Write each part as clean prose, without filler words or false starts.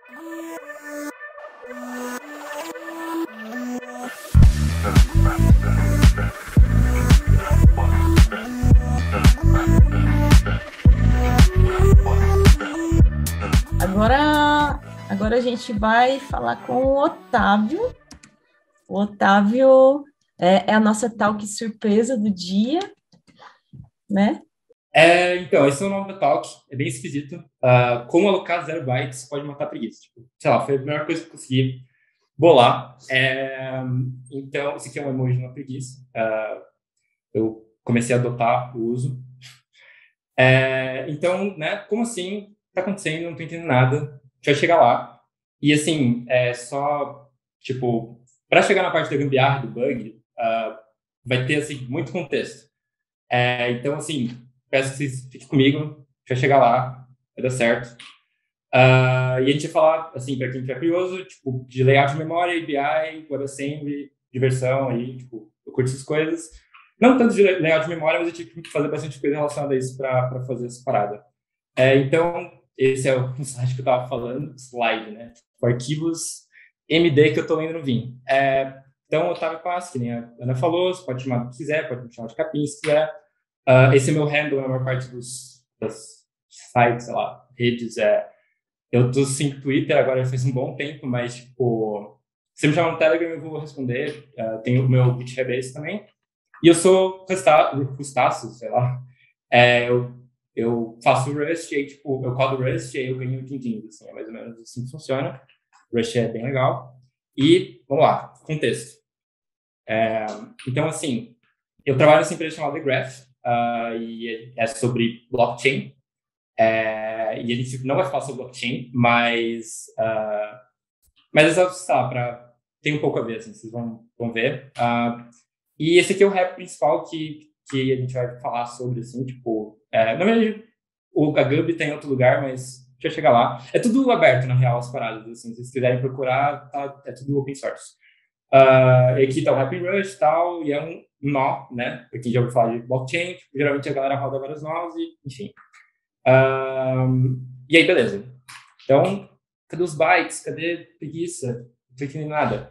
Agora a gente vai falar com o Otávio. O Otávio é a nossa talk surpresa do dia, né? Então, esse é o nome do talk, é bem esquisito. Como alocar 0 bytes pode matar a preguiça. Tipo, sei lá, foi a melhor coisa que eu consegui bolar. Então, esse aqui é um emoji de uma preguiça. Eu comecei a adotar o uso. Então, né, como assim? Tá acontecendo, não tô entendendo nada. A gente vai chegar lá. E, assim, só, tipo, para chegar na parte da gambiarra, do bug, vai ter, assim, muito contexto. Então, assim, peço que vocês fiquem comigo, a gente vai chegar lá, vai dar certo. E a gente vai falar, assim, para quem estiver curioso, tipo, de layout de memória, API, WebAssembly, diversão aí, tipo, eu curto essas coisas. Não tanto de layout de memória, mas eu tive que fazer bastante coisa relacionada a isso para fazer essa parada. Então, esse é o slide que eu estava falando, slide, né? Tipo, arquivos MD que eu estou lendo no Vim. Então, Otávio Paz, que nem a Ana falou, você pode chamar do que quiser, pode me chamar de Capim se quiser. Esse é meu handle na maior parte das sites, sei lá, redes. Eu tô sem Twitter agora faz um bom tempo, mas, tipo, se me chamar no Telegram eu vou responder. Tem o meu GitHub esse também. E eu sou Rustaço, sei lá. Eu faço Rust, e aí, tipo, eu codo Rust, e aí eu ganho din-din, assim, é mais ou menos assim que funciona. Rust é bem legal. E, vamos lá, contexto. Então, assim, eu trabalho nessa empresa chamada The Graph, e é sobre blockchain. E a gente não vai falar sobre blockchain, mas é só para tem um pouco a ver, assim, vocês vão ver. E esse aqui é o rap principal que a gente vai falar sobre, assim, tipo, na verdade, a Gumby tem em outro lugar, mas deixa eu chegar lá. É tudo aberto, na real, as paradas, assim, se vocês quiserem procurar, é tudo open source. E aqui tá o Happy Rush e tal, e é um nó, né? Pra quem já ouviu falar de blockchain, tipo, geralmente a galera roda vários nós, e enfim. E aí, beleza. Então, cadê os bytes? Cadê preguiça? Não tô entendendo nada.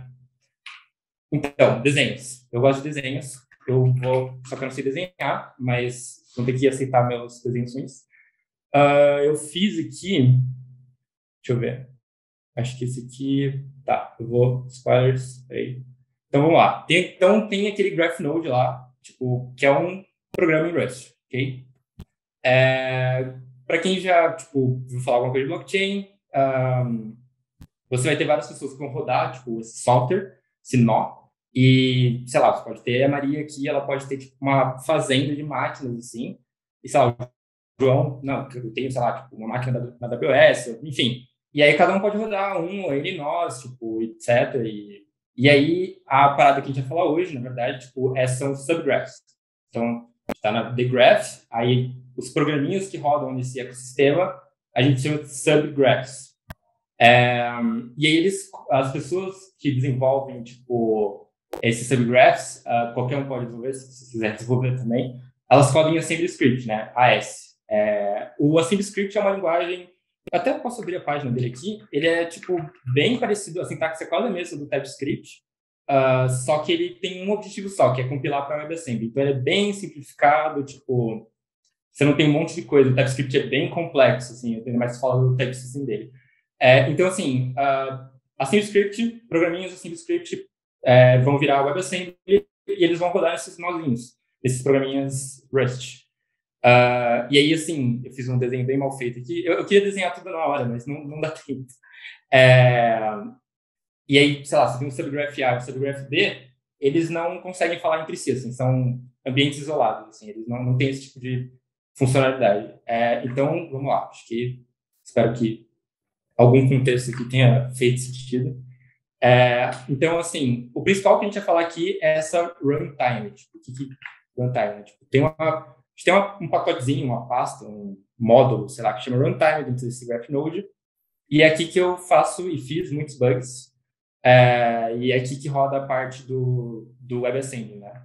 Então, desenhos. Eu gosto de desenhos. Só que eu não sei desenhar, mas vão ter que aceitar meus desenhos ruins. Eu fiz aqui. Deixa eu ver. Acho que esse aqui. Tá, eu vou. Spoilers. Peraí. Então vamos lá. Então tem aquele GraphNode lá, tipo, que é um programa em Rust, ok? Para quem já, tipo, viu falar alguma coisa de blockchain, você vai ter várias pessoas que vão rodar, tipo, esse software, esse nó, e, sei lá, você pode ter a Maria aqui, ela pode ter, tipo, uma fazenda de máquinas, assim, e, sei lá, o João, não, eu tenho, sei lá, tipo, uma máquina da AWS, enfim. E aí cada um pode rodar ou ele nós, tipo, etc. E aí a parada que a gente vai falar hoje, na verdade, tipo, são subgraphs. Então, está na The Graph, aí os programinhas que rodam nesse ecossistema, a gente chama de subgraphs. E aí as pessoas que desenvolvem, tipo, esses subgraphs, qualquer um pode desenvolver, se quiser desenvolver também, elas rodam em AssemblyScript, né? AS. O AssemblyScript é uma linguagem, eu até posso abrir a página dele aqui, ele é, tipo, bem parecido, a sintaxe é quase a mesma do TypeScript, só que ele tem um objetivo só, que é compilar para WebAssembly. Então, ele é bem simplificado, tipo, você não tem um monte de coisa. O TypeScript é bem complexo, assim, eu tenho mais que falar do TypeScript dele. Então, assim, AssemblyScript, programinhas AssemblyScript vão virar WebAssembly e eles vão rodar esses nozinhos, esses programinhas Rust. E aí, assim, eu fiz um desenho bem mal feito aqui. Eu queria desenhar tudo na hora, mas não dá tempo. E aí, sei lá, você tem um subgraph A e um subgraph B, eles não conseguem falar entre si, assim, são ambientes isolados, assim, eles não têm esse tipo de funcionalidade. Então, vamos lá, espero que algum contexto aqui tenha feito sentido. Então, assim, o principal que a gente vai falar aqui é essa runtime. Tipo, o que runtime? Tipo, a gente tem um pacotezinho, uma pasta, um módulo, sei lá, que chama runtime dentro desse GraphNode, e é aqui que eu faço e fiz muitos bugs, e é aqui que roda a parte do WebAssembly, né?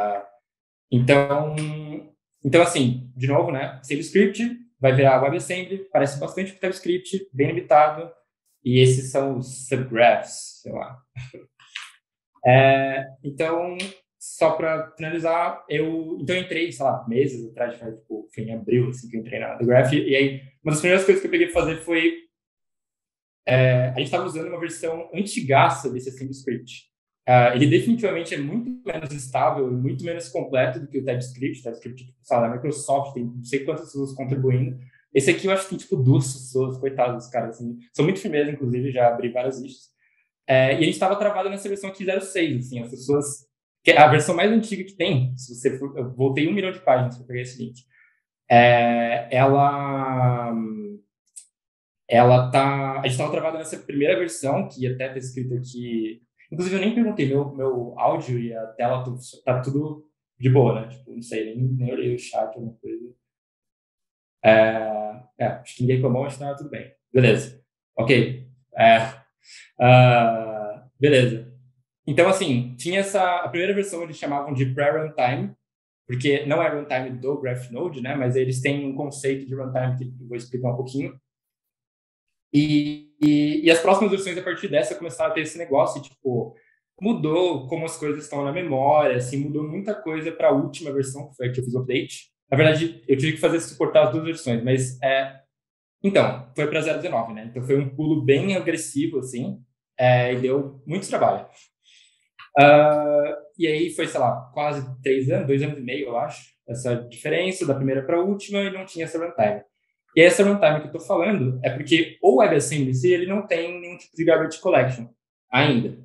Então, assim, de novo, né? AssemblyScript vai virar WebAssembly, parece bastante com TypeScript, bem limitado. e esses são os subgraphs, sei lá. Então, só para finalizar, eu entrei, sei lá, meses atrás, tipo, foi em abril, assim, que eu entrei na The Graph, e aí uma das primeiras coisas que eu peguei para fazer foi, a gente estava usando uma versão antigaça desse AssemblyScript. Ele definitivamente é muito menos estável e muito menos completo do que o TypeScript. O TypeScript, tipo, sabe, a Microsoft tem não sei quantas pessoas contribuindo. Esse aqui eu acho que tem, tipo, 2 pessoas, coitados dos caras, assim. São muito firmeza, inclusive, já abri várias listas. E a gente estava travado nessa versão aqui 06, assim, as pessoas... Que é a versão mais antiga que tem, se você for, eu voltei 1 milhão de páginas para pegar esse link. Ela tá... A gente estava travado nessa primeira versão, que até tá escrito aqui... Inclusive, eu nem perguntei, meu áudio e a tela tá tudo de boa, né? Tipo, não sei, nem olhei o chat, alguma coisa. Acho que ninguém reclamou, mas tá tudo bem. Beleza. Ok. Beleza. Então, assim, tinha a primeira versão eles chamavam de pré-runtime, porque não é runtime do GraphNode, né? Mas eles têm um conceito de runtime que eu vou explicar um pouquinho. E as próximas versões, a partir dessa, começaram a ter esse negócio, tipo, mudou como as coisas estão na memória, assim, mudou muita coisa para a última versão, que foi a que eu fiz o update. Na verdade, eu tive que suportar as 2 versões, mas, então, foi para 0.19, né? Então, foi um pulo bem agressivo, assim, e deu muito trabalho. E aí foi, sei lá, quase 3 anos, 2 anos e meio, eu acho, essa diferença da primeira para a última, e não tinha essa runtime. E essa runtime que eu estou falando é porque o WebAssembly ele não tem nenhum tipo de garbage collection ainda.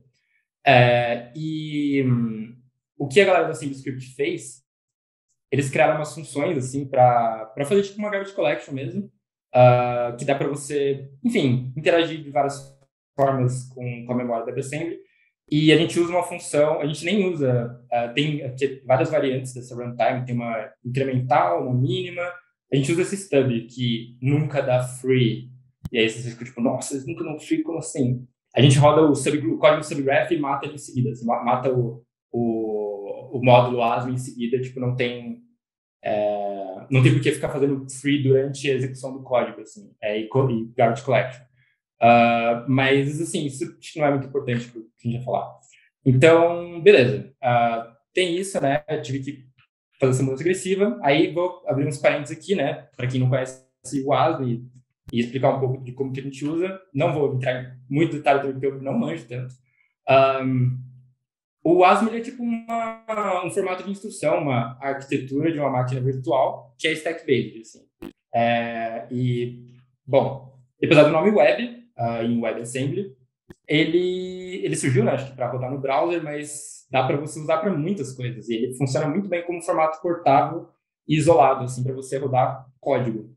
O que a galera do AssemblyScript fez, eles criaram umas funções assim para fazer tipo uma garbage collection mesmo, que dá para você, enfim, interagir de várias formas com a memória do WebAssembly. E a gente usa uma função, a gente nem usa, tem várias variantes dessa runtime, tem uma incremental, uma mínima. A gente usa esse stub que nunca dá free. E aí você fica tipo, nossa, eles nunca dão free, como assim? A gente roda o código do subgraph e mata ele em seguida. Assim, mata o módulo ASM em seguida, tipo, não tem por que ficar fazendo free durante a execução do código, assim, e garbage collection. Mas, assim, isso não é muito importante para o que a gente vai falar. Então, beleza. Tem isso, né? Eu tive que fazer essa mudança agressiva. Aí vou abrir uns parênteses aqui, né? Para quem não conhece o ASM e explicar um pouco de como que a gente usa. Não vou entrar em muito detalhe porque eu não manjo tanto. O ASM é tipo um formato de instrução, uma arquitetura de uma máquina virtual que é stack-based, assim. Bom, apesar do nome web, em WebAssembly, ele surgiu, né, acho que para rodar no browser, mas dá para você usar para muitas coisas. E ele funciona muito bem como formato portável e isolado, assim, para você rodar código.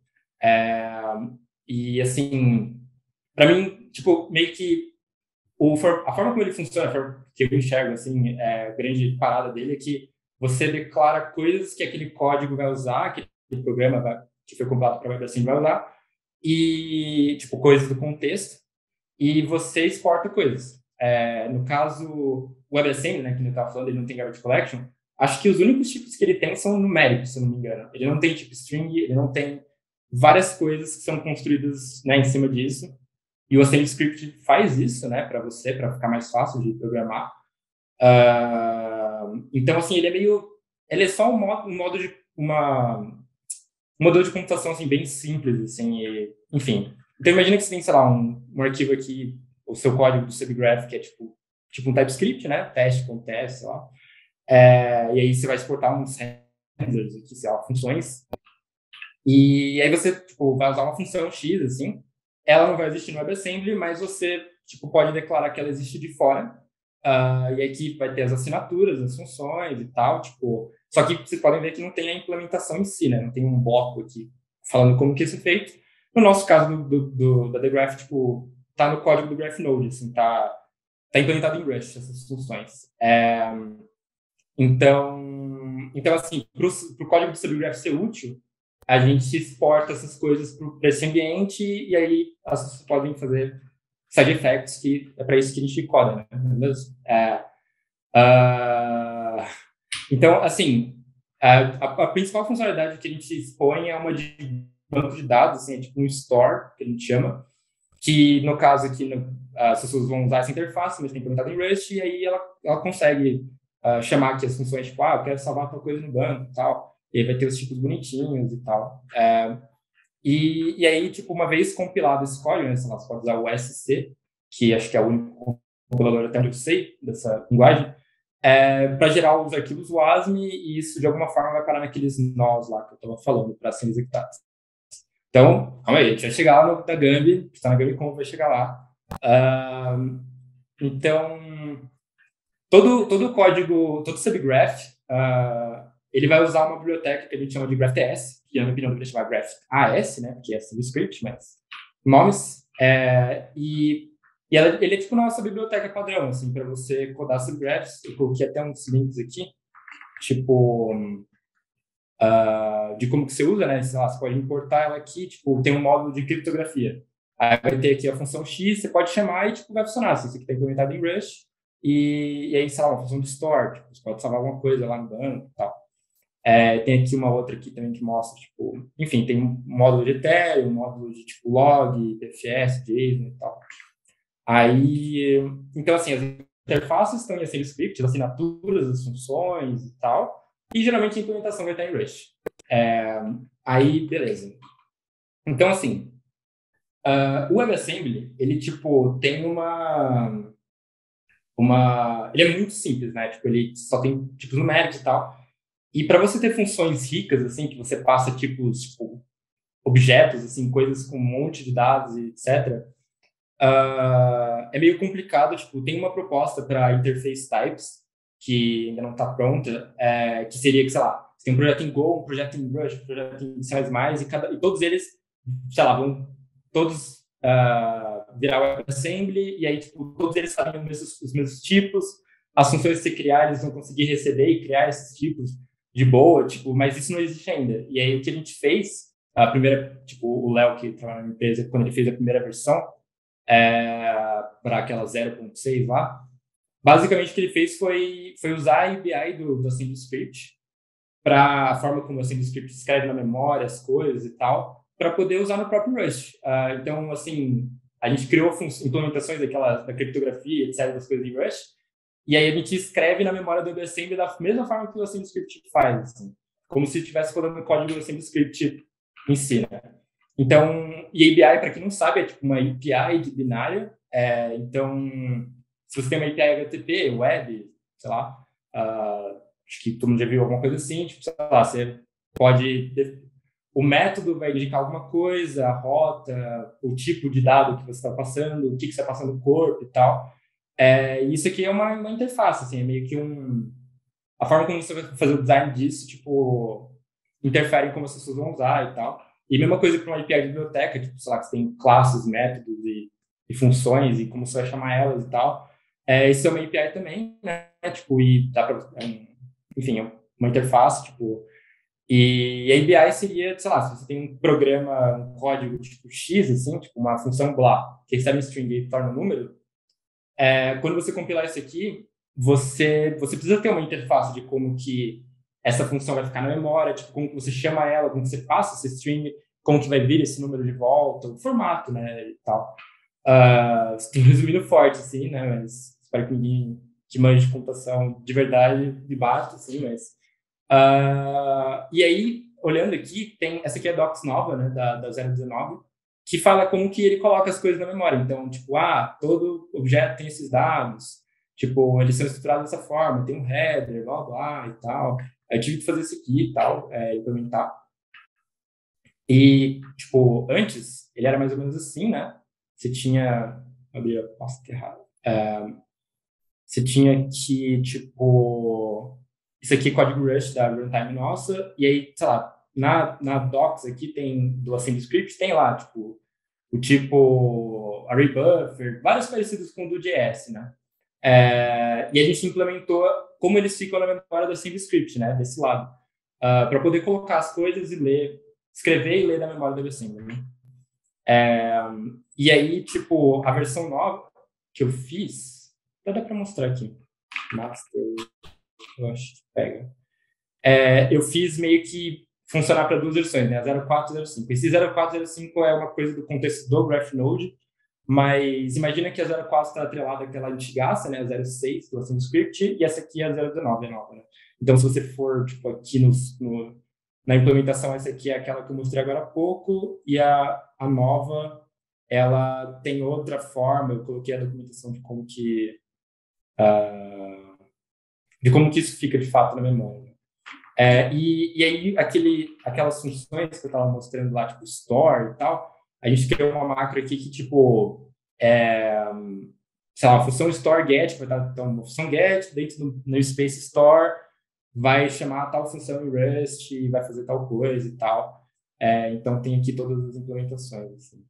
E, assim, para mim, tipo, meio que a forma como ele funciona, a forma que eu enxergo, assim, a grande parada dele é que você declara coisas que aquele código vai usar, aquele programa que foi compilado para WebAssembly vai usar, e, tipo, coisas do contexto, e você exporta coisas. No caso, o WebAssembly, né, que eu estava falando, ele não tem garbage collection, acho que os únicos tipos que ele tem são numéricos, se eu não me engano. Ele não tem tipo string, ele não tem várias coisas que são construídas, né, em cima disso. E o AssemblyScript faz isso, né, para você, para ficar mais fácil de programar. Então, assim, ele é só um modelo de computação, assim, bem simples, assim, enfim. Então, imagina que você tem, sei lá, um arquivo aqui, o seu código do subgraph, que é tipo um TypeScript, né, teste.test, sei lá. E aí você vai exportar uns handlers aqui, sei lá, funções. E aí você, tipo, vai usar uma função X, assim, ela não vai existir no WebAssembly, mas você tipo, pode declarar que ela existe de fora. E aqui vai ter as assinaturas, as funções e tal. Tipo, só que vocês podem ver que não tem a implementação em si, né? Não tem um bloco aqui falando como que isso é feito. No nosso caso da The Graph, tipo, tá no código do GraphNode, assim, tá implementado em Rust essas funções. Então, assim, para o código do subgraph ser útil, a gente exporta essas coisas para esse ambiente e aí as pessoas podem fazer side effects, que é para isso que a gente coda, né? Beleza? Então, assim, a principal funcionalidade que a gente expõe é uma de banco de dados, assim, é tipo um store, que a gente chama, que no caso aqui as pessoas vão usar essa interface, mas tem implementado em Rust, e aí ela consegue chamar aqui as funções, tipo, eu quero salvar tal coisa no banco e tal, e aí vai ter os tipos bonitinhos e tal. E aí, tipo, uma vez compilado esse código, né, você pode usar o SC, que acho que é o único compilador até onde eu sei dessa linguagem, para gerar os arquivos WASM, e isso de alguma forma vai parar naqueles nós lá que eu estava falando para serem executados. Então, calma aí, a gente vai chegar lá no da Gambi, está na Gambi como vai chegar lá. Então, todo o código, todo o subgraph, ele vai usar uma biblioteca que a gente chama de GraphTS, que na minha opinião deveria chamar GraphAS, né, porque é subscript, mas nomes. Ele é tipo nossa biblioteca padrão, assim, para você codar subgraphs. Eu coloquei até uns links aqui, tipo, de como que você usa, né? Sei lá, você pode importar ela aqui, tipo, tem um módulo de criptografia. Aí vai ter aqui a função X, você pode chamar e, tipo, vai funcionar. Assim, isso aqui está implementado em Rust, e aí, sei lá, uma função de store, tipo, você pode salvar alguma coisa lá no banco e tal. Tem aqui uma outra aqui também que mostra, tipo, enfim, tem um módulo de Ethereum, um módulo de, tipo, log, PFS, JSON e tal. Aí, então, assim, as interfaces estão em AssemblyScript, as assinaturas, as funções e tal, e geralmente a implementação vai estar em Rust. Aí, beleza. Então, assim, o WebAssembly, ele, tipo, tem ele é muito simples, né? Tipo, ele só tem tipos numéricos e tal. E para você ter funções ricas, assim, que você passa tipos, tipo, objetos, assim, coisas com um monte de dados e etc., é meio complicado. Tipo, tem uma proposta para interface types que ainda não está pronta, que seria que, sei lá, você tem um projeto em Go, um projeto em Rush, um projeto em C++, e todos eles, sei lá, vão todos virar WebAssembly, e aí, tipo, todos eles sabem os mesmos tipos, as funções que você criar, eles vão conseguir receber e criar esses tipos de boa, tipo, mas isso não existe ainda. E aí, o que a gente fez, a primeira, tipo, o Léo, que trabalha na empresa, quando ele fez a primeira versão, para aquela 0.6 lá, basicamente o que ele fez foi usar a API do AssemblyScript para a forma como o AssemblyScript escreve na memória as coisas e tal, para poder usar no próprio Rust. Então, assim, a gente criou implementações da criptografia, etc., das coisas em Rust, e aí a gente escreve na memória do WebAssembly da mesma forma que o AssemblyScript faz, assim, como se estivesse rodando o código do AssemblyScript em si, né? Então, e API, para quem não sabe, é tipo uma API de binário. Então, se você tem uma API HTTP, web, sei lá, acho que todo mundo já viu alguma coisa assim, tipo, sei lá, você pode... O método vai indicar alguma coisa, a rota, o tipo de dado que você está passando, o que você está passando no corpo e tal. Isso aqui é uma interface, assim, é meio que a forma como você vai fazer o design disso, tipo, interfere em como as pessoas vão usar e tal. E mesma coisa para uma API de biblioteca, tipo, sei lá, que você tem classes, métodos e funções e como você vai chamar elas e tal. Isso é uma API também, né? Tipo, e dá para... enfim, é uma interface, tipo... E a API seria, sei lá, se você tem um programa, um código tipo X, assim, tipo uma função blá, que recebe um string e torna um número, quando você compilar isso aqui, você precisa ter uma interface de como que essa função vai ficar na memória, tipo, como que você chama ela, como que você passa esse string, como que vai vir esse número de volta, o formato, né, e tal. Estou resumindo forte, assim, né, mas espero que ninguém que manje de computação de verdade me bata, assim, mas... e aí, olhando aqui, essa aqui é a docs nova, né, da 0.19, que fala como que ele coloca as coisas na memória. Então, tipo, todo objeto tem esses dados, tipo, eles são estruturados dessa forma, tem um header, blá, blá, e tal. Eu tive que fazer isso aqui e tal, implementar. E, tipo, antes, ele era mais ou menos assim, né? Você tinha... Nossa, que errado. Você tinha que, tipo... Isso aqui é código Rust da runtime nossa, e aí, sei lá, na docs aqui tem do AssemblyScript, tem lá, tipo, o tipo array buffer, vários parecidos com o do JS, né? E a gente implementou como eles ficam na memória do AssemblyScript, né? Desse lado, para poder colocar as coisas e ler, escrever e ler na memória do Assembly, né? E aí, tipo, a versão nova que eu fiz, até dá para mostrar aqui, master, eu acho que pega. Eu fiz meio que funcionar para duas versões, né? A 04 e 05. Esse 04 e 05 é uma coisa do contexto do GraphNode, Mas imagina que a 04 está atrelada àquela antigaça, né, a 06 do AsciiaScript, e essa aqui é a 019, a nova, né? Então, se você for, tipo, aqui na implementação, essa aqui é aquela que eu mostrei agora há pouco, e a nova, ela tem outra forma, eu coloquei a documentação de como que isso fica, de fato, na memória. E aí, aquelas funções que eu estava mostrando lá, tipo, store e tal, a gente criou uma macro aqui que, tipo, sei lá, a função store get, vai dar então, uma função get, dentro do namespace store, vai chamar tal função em Rust e vai fazer tal coisa e tal. Então, tem aqui todas as implementações. Assim.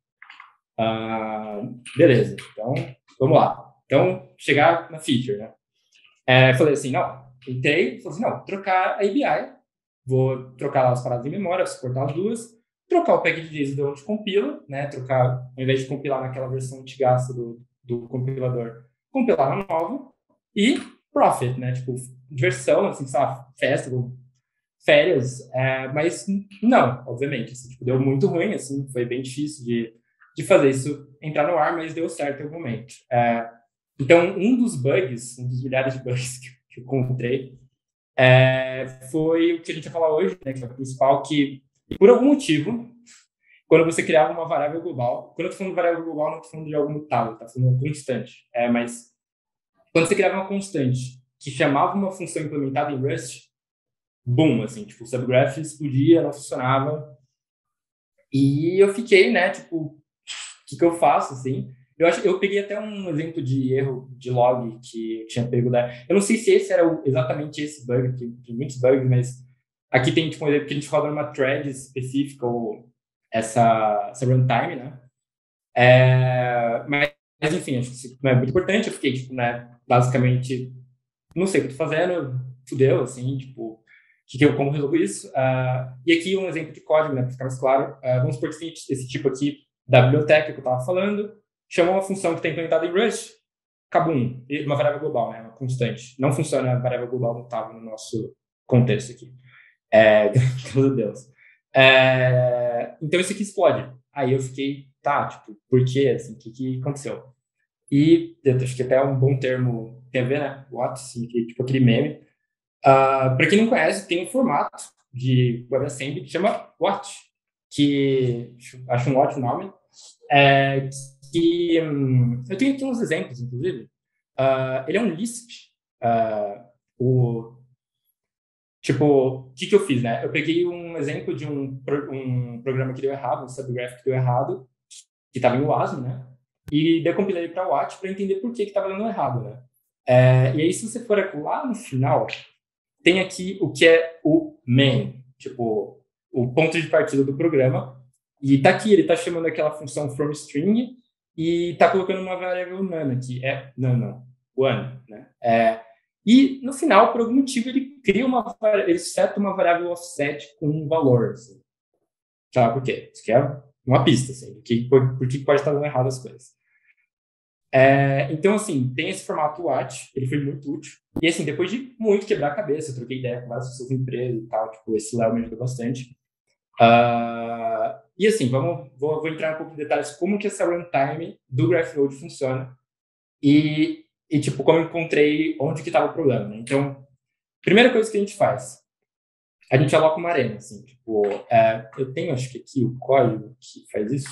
Beleza, então, vamos lá. Então, chegar na feature, né? Falei assim, não, falei assim, não, trocar a ABI, vou trocar lá as paradas de memória, suportar as duas, trocar o package de onde compila, né, trocar, ao invés de compilar naquela versão antigaça do compilador, compilar na nova, e profit, né, tipo, diversão, assim, sabe, festival, férias, mas não, obviamente, assim, tipo, deu muito ruim, assim, foi bem difícil de fazer isso entrar no ar, mas deu certo em algum momento. Então, um dos milhares de bugs que eu encontrei, foi o que a gente vai falar hoje, né, que é o principal, que, por algum motivo, quando você criava uma variável global, quando eu estou falando de variável global, não estou falando de algo mutável, estou falando de uma constante. Mas quando você criava uma constante que chamava uma função implementada em Rust, boom, assim, tipo, o subgraph explodia, não funcionava. E eu fiquei, né, tipo, o que eu faço, assim? Eu peguei até um exemplo de erro de log que tinha pego eu não sei se esse era exatamente esse bug, porque tem muitos bugs, mas aqui tem tipo um exemplo que a gente roda numa thread específica, ou essa runtime, né? Mas enfim, acho que isso não é muito importante. Eu fiquei, tipo, né, basicamente, não sei o que eu tô fazendo, fudeu, assim, tipo, como resolvo isso? E aqui um exemplo de código, né, para ficar mais claro. Vamos supor que tem esse tipo aqui da biblioteca que eu estava falando, chamou uma função que está implementada em Rust, kabum, uma variável global, né, uma constante. Não funciona a variável global mutável no nosso contexto aqui. Graças a Deus. Então isso aqui explode. Aí eu fiquei, tá, tipo, por quê? Assim, o que aconteceu? E eu acho que até é um bom termo, tem a ver, né? What, assim, tipo aquele meme. Para quem não conhece, tem um formato de WebAssembly que chama What, que acho um ótimo nome. Eu tenho aqui uns exemplos, inclusive. Ele é um Lisp. Tipo, o que eu fiz, né? Eu peguei um exemplo de um programa que deu errado, um subgraph que deu errado, que estava em WASM, né? E decompilei para Watch para entender por que estava dando errado, né? E aí, se você for lá no final, tem aqui o que é o main, tipo, o ponto de partida do programa. E tá aqui, ele tá chamando aquela função fromString e tá colocando uma variável none aqui. Não, one, né? E no final, por algum motivo, ele seta uma variável offset com um valor. Assim. Sabe por quê? Isso aqui é uma pista, assim, por que pode estar dando errado as coisas. Então, assim, tem esse formato watch, ele foi muito útil. E, assim, depois de muito quebrar a cabeça, eu troquei ideia com várias pessoas da empresa e tal, tipo, esse Léo me ajudou bastante. E, assim, vou entrar um pouco em detalhes como que essa runtime do GraphNode funciona e tipo, como eu encontrei onde que estava o problema, né? Então, primeira coisa que a gente faz, a gente aloca uma arena, assim, tipo, eu tenho, acho que aqui, o código que faz isso.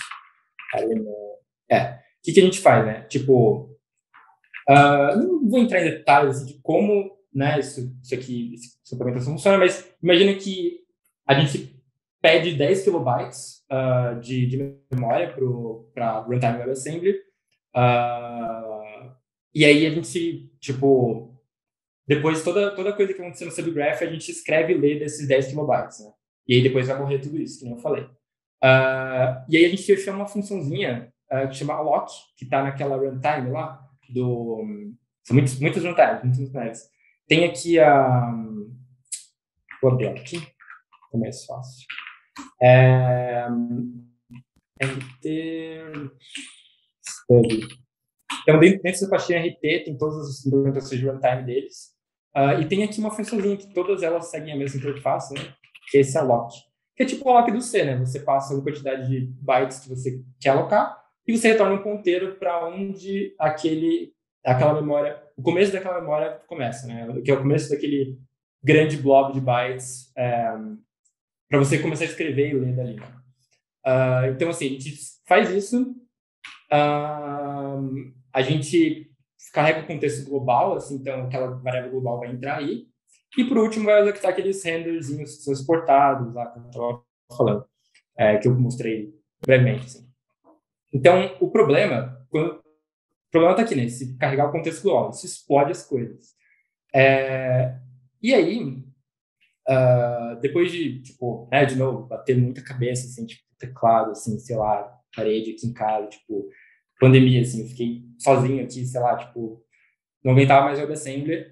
O que a gente faz, né? Tipo, não vou entrar em detalhes assim, de como, né, essa implementação funciona, mas imagina que a gente pede 10 kilobytes de memória para runtime WebAssembly, e aí a gente, tipo, depois toda coisa que aconteceu no subgraph, a gente escreve e lê desses 10 kilobytes, né? E aí depois vai morrer tudo isso, que nem eu falei. E aí a gente chama uma funçãozinha que chama alloc, que está naquela runtime lá, são muitas runtimes. Tem aqui vou abrir aqui, é mais fácil. RT Study. Então, dentro dessa pastinha RT, tem todas as implementações de runtime deles. E tem aqui uma funçãozinha que todas elas seguem a mesma interface, né? Que é esse alloc. Que é tipo o alloc do C, né? Você passa uma quantidade de bytes que você quer alocar, e você retorna um ponteiro para onde aquela memória, o começo daquela memória começa, né? Que é o começo daquele grande blob de bytes, para você começar a escrever e ler dali. Então, assim, a gente faz isso, a gente carrega o contexto global, assim, então aquela variável global vai entrar aí, e por último vai executar aqueles renderzinhos que são exportados, lá que eu estava falando, que eu mostrei brevemente, assim. Então, o problema está aqui, né? Se carregar o contexto global, isso explode as coisas. E aí, depois de, tipo, né, de novo, bater muita cabeça, assim, tipo, teclado, assim, sei lá, parede aqui em casa, tipo, pandemia, assim, eu fiquei sozinho aqui, sei lá, tipo, não aguentava mais WebAssembly.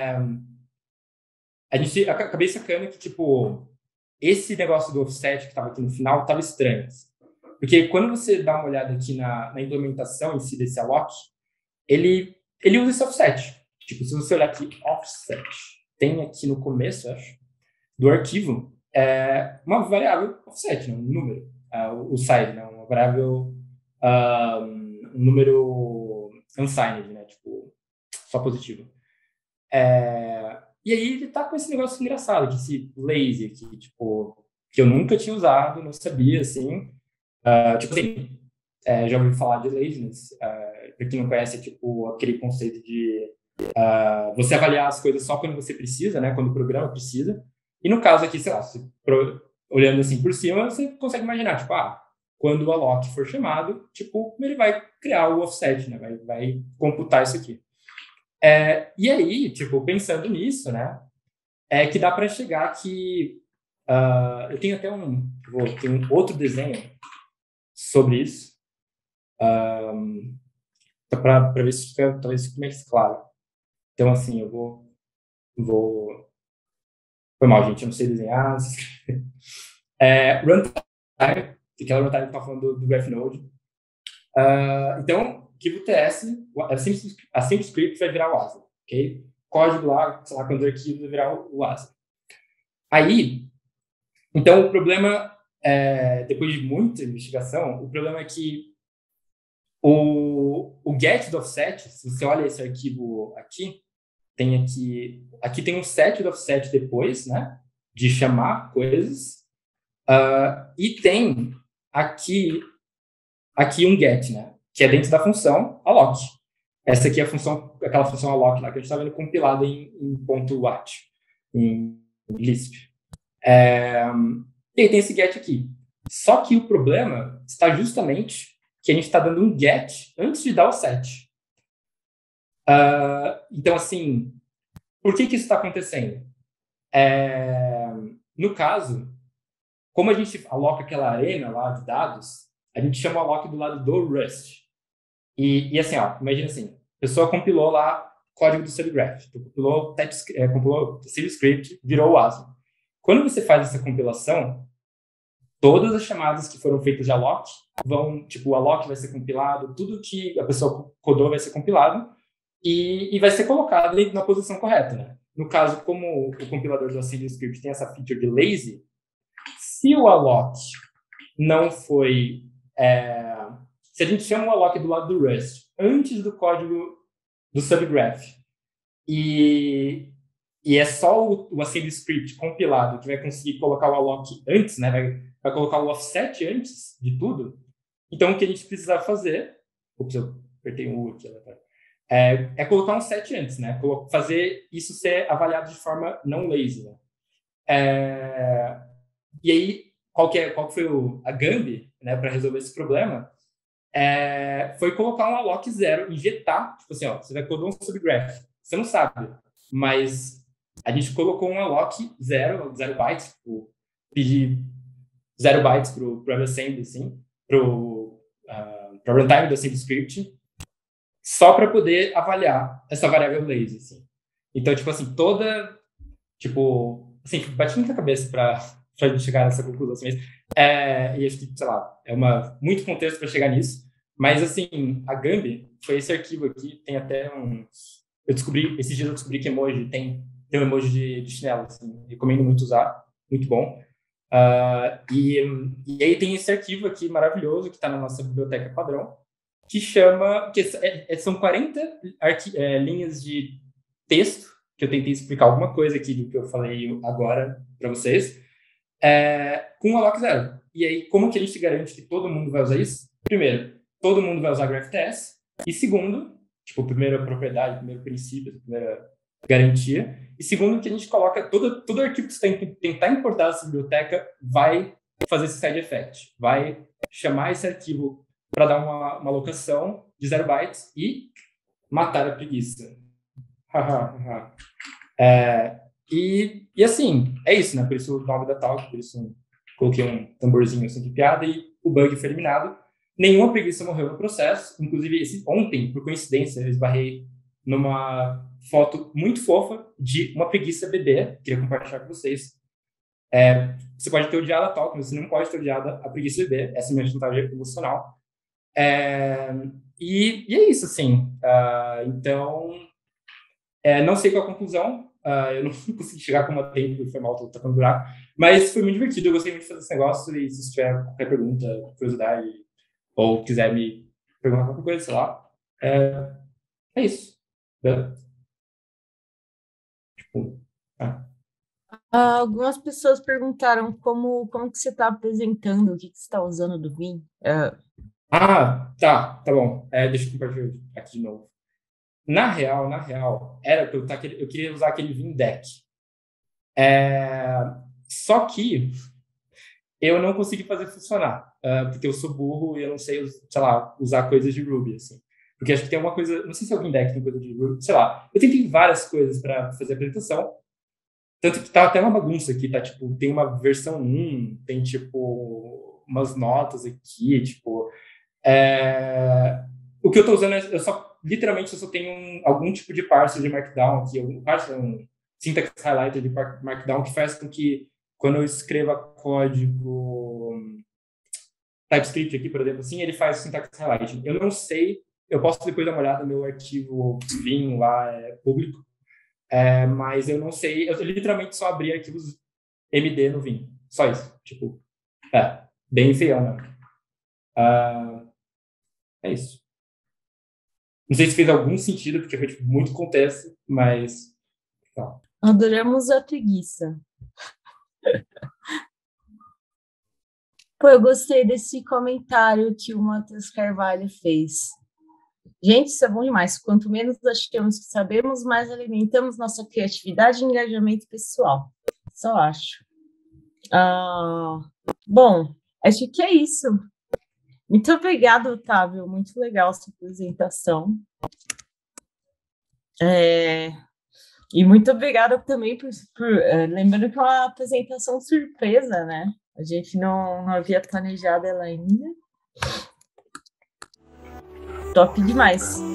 Acabei sacando que, tipo, esse negócio do offset que estava aqui no final estava estranho. Porque quando você dá uma olhada aqui na implementação em si desse alloc, ele usa esse offset. Tipo, se você olhar aqui, offset, tem aqui no começo, acho, do arquivo, uma variável offset, né, um número, o size, né, uma variável, um número unsigned, né, tipo, só positivo. E aí ele tá com esse negócio engraçado, de esse lazy aqui, tipo, que eu nunca tinha usado, não sabia, assim. Tipo assim, já ouvi falar de laziness. Para quem não conhece, é tipo aquele conceito de você avaliar as coisas só quando você precisa, né? Quando o programa precisa. E no caso aqui, sei lá, olhando assim por cima, você consegue imaginar, tipo, quando o alloc for chamado, tipo, ele vai criar o offset, né? Vai computar isso aqui. E aí, tipo, pensando nisso, né? Que dá para chegar que eu tenho até tem um outro desenho sobre isso, para ver se fica talvez fique mais claro. Então, assim, eu vou. Foi mal, gente, eu não sei desenhar. Runtime, aquela runtime que está falando do GraphNode. Então, KiboTS, a SimpleScript vai virar o ASA, ok? Código lá, sei lá, quantos arquivos vai virar o ASA. Aí, então, o problema, depois de muita investigação, o problema é que o get do offset, se você olha esse arquivo aqui, aqui tem um set do offset depois, né, de chamar coisas, e tem aqui um get, né, que é dentro da função alloc. Essa aqui é aquela função alloc lá que a gente está vendo compilada em .wat, em Lisp. E aí tem esse get aqui. Só que o problema está justamente que a gente está dando um get antes de dar o set. Então, assim, por que isso está acontecendo? No caso, como a gente aloca aquela arena lá de dados, a gente chama o alloc do lado do Rust. E assim, imagina assim, a pessoa compilou lá código do subgraph, compilou SimpleScript, virou o ASM. Quando você faz essa compilação, todas as chamadas que foram feitas de alloc o alloc vai ser compilado, tudo que a pessoa codou vai ser compilado e vai ser colocado na posição correta, né? No caso, como o compilador do SimpleScript tem essa feature de lazy, se o alloc não foi... se a gente chama o alloc do lado do Rust antes do código do subgraph e é só o AssemblyScript compilado que vai conseguir colocar o alloc antes, né? Vai colocar o offset antes de tudo. Então, o que a gente precisa fazer... Ups, eu apertei um U aqui. É colocar um set antes, né? Fazer isso ser avaliado de forma não lazy, né? E aí, qual foi a Gambi, né, para resolver esse problema? Foi colocar um alloc 0, injetar, tipo assim, você vai codar um subgraph. Você não sabe, mas a gente colocou um alloc 0 bytes, tipo, pedir 0 bytes para o WebAssembly, assim, para a runtime do AssemblyScript, só para poder avaliar essa variável lazy, assim. Então, tipo assim, bati muita cabeça para chegar nessa conclusão, assim, e acho que, sei lá, muito contexto para chegar nisso, mas, assim, a Gambi foi esse arquivo aqui, tem até esses dias eu descobri que emoji tem um emoji de chinelo, assim, recomendo muito usar, muito bom. E aí tem esse arquivo aqui maravilhoso que está na nossa biblioteca padrão, que chama, são 40 linhas de texto, que eu tentei explicar alguma coisa aqui do que eu falei agora para vocês, com o Alloc Zero. E aí, como que a gente garante que todo mundo vai usar isso? Primeiro, todo mundo vai usar GraphTS. E segundo, tipo, primeira propriedade, primeiro princípio, primeira garantia. E segundo, que a gente coloca todo arquivo que você tentar importar dessa biblioteca vai fazer esse side effect. Vai chamar esse arquivo para dar uma alocação de 0 bytes e matar a preguiça. E assim, é isso, né? Por isso o nome da talk, por isso coloquei um tamborzinho assim de piada e o bug foi eliminado. Nenhuma preguiça morreu no processo. Inclusive, ontem, por coincidência, eu esbarrei numa foto muito fofa de uma preguiça bebê. Queria compartilhar com vocês. Você pode ter odiado a talk, mas você não pode ter odiado a preguiça bebê. Essa é a minha chantagem emocional. E é isso, assim. Então, não sei qual a conclusão. Eu não consegui chegar com uma tempo, foi mal, tô tocando buraco. Mas foi muito divertido, eu gostei muito de fazer esse negócio. E se tiver qualquer pergunta, curiosidade, ou quiser me perguntar qualquer coisa, sei lá, é isso. Tipo, Algumas pessoas perguntaram como que você está apresentando, o que você está usando do Vim. tá bom. Deixa eu compartilhar aqui de novo. Na real, era que eu queria usar aquele Vim Deck. Só que eu não consegui fazer funcionar, porque eu sou burro e eu não sei, sei lá, usar coisas de Ruby, assim. Porque acho que tem alguma coisa, não sei se algum deck tem coisa de Ruby, sei lá. Eu tentei várias coisas para fazer a apresentação, tanto que tá até uma bagunça aqui, tá, tipo, tem uma versão 1, tem, tipo, umas notas aqui, tipo... O que eu tô usando, literalmente, eu só tenho algum tipo de parser de Markdown aqui, um syntax highlighter de Markdown que faz com que, quando eu escreva código TypeScript aqui, por exemplo, assim, ele faz syntax highlighting. Eu não sei, eu posso depois dar uma olhada no meu arquivo Vim lá, público, mas eu não sei, eu literalmente só abri arquivos MD no Vim, só isso, tipo, bem feião, né? É isso. Não sei se fez algum sentido, porque foi tipo, muito contexto, mas... Tá. Adoramos a preguiça. Pô, eu gostei desse comentário que o Matheus Carvalho fez. Gente, isso é bom demais. Quanto menos achamos que sabemos, mais alimentamos nossa criatividade e engajamento pessoal. Só acho. Bom, acho que é isso. Muito obrigada, Otávio. Muito legal a sua apresentação. E muito obrigada também por lembrando que é uma apresentação surpresa, né? A gente não havia planejado ela ainda. Top demais.